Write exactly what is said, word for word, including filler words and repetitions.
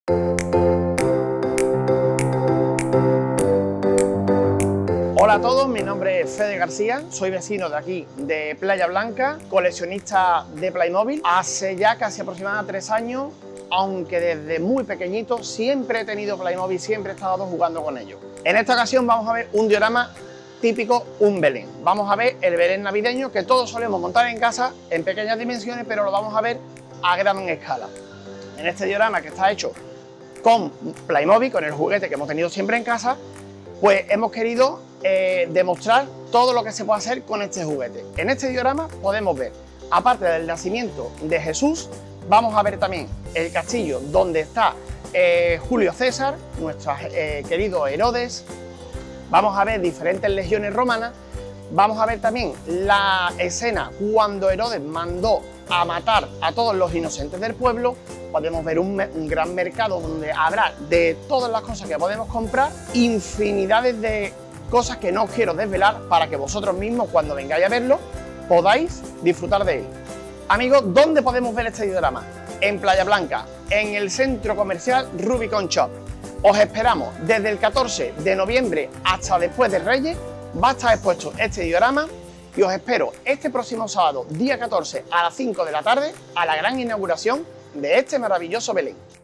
Hola a todos, mi nombre es Fede García, soy vecino de aquí, de Playa Blanca, coleccionista de Playmobil. Hace ya casi aproximadamente tres años, aunque desde muy pequeñito siempre he tenido Playmobil, siempre he estado jugando con ellos. En esta ocasión vamos a ver un diorama típico, un Belén. Vamos a ver el Belén navideño que todos solemos montar en casa en pequeñas dimensiones, pero lo vamos a ver a gran escala. En este diorama, que está hecho con Playmobil, con el juguete que hemos tenido siempre en casa, pues hemos querido eh, demostrar todo lo que se puede hacer con este juguete. En este diorama podemos ver, aparte del nacimiento de Jesús, vamos a ver también el castillo donde está eh, Julio César, nuestro eh, querido Herodes. Vamos a ver diferentes legiones romanas. Vamos a ver también la escena cuando Herodes mandó a matar a todos los inocentes del pueblo. Podemos ver un, un gran mercado donde habrá de todas las cosas que podemos comprar, infinidades de cosas que no os quiero desvelar para que vosotros mismos, cuando vengáis a verlo, podáis disfrutar de él. Amigos, ¿dónde podemos ver este diorama? En Playa Blanca, en el centro comercial Rubicon Shop. Os esperamos desde el catorce de noviembre hasta después de Reyes. Va a estar expuesto este diorama y os espero este próximo sábado, día catorce, a las cinco de la tarde, a la gran inauguración de este maravilloso Belén.